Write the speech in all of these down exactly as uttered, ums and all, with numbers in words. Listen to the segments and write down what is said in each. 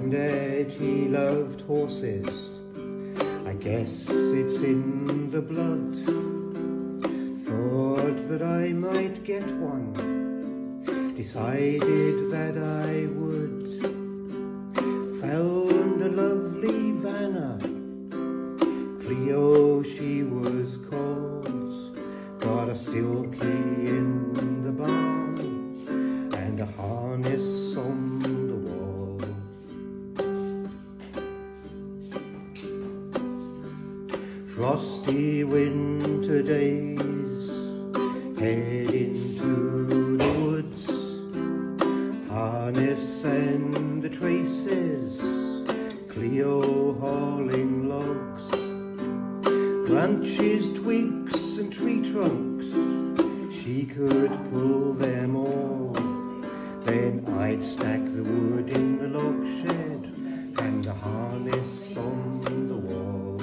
Granddad, he loved horses. I guess it's in the blood. Thought that I might get one. Decided that I would. Found a lovely Vanna. Cleo she was called. Got a silky in the barn and a harness on the wall. Frosty winter days, head into the woods, harness and the traces, Cleo hauling logs, branches, twigs and tree trunks, she could pull them all. Then I'd stack the wood in the log shed and the harness on the wall.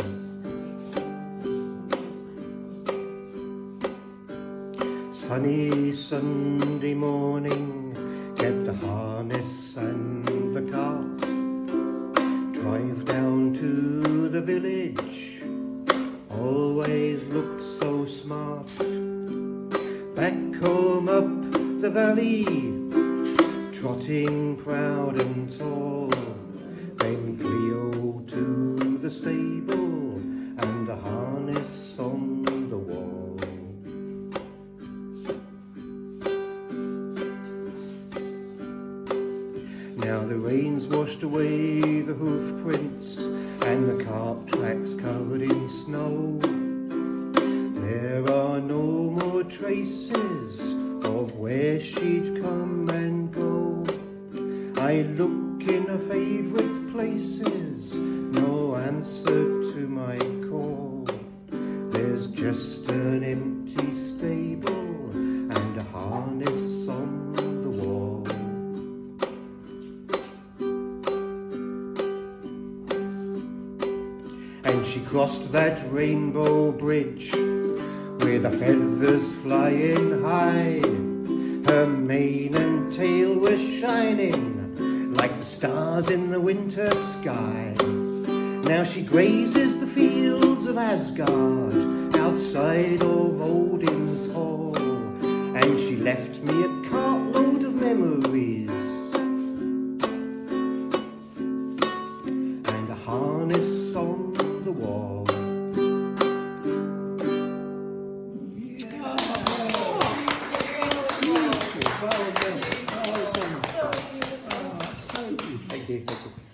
Sunny Sunday morning, get the harness and the cart, drive down to the village, always looked so smart. Back home up the valley, trotting proud and tall. Then Cleo to the stable and the harness on the wall. Now the rain's washed away the hoof prints and the cart tracks covered in snow. There are no more traces of where she'd come and go. I look in her favourite places, no answer to my call. There's just an empty stable and a harness on the wall. And she crossed that rainbow bridge with her feathers flying high. Her mane and tail were shining like the stars in the winter sky. Now she grazes the fields of Asgard outside of Odin's hall. And she left me a cartload of memories and a harness on the wall. Well done, well done. Oh, so good. Thank you, thank you.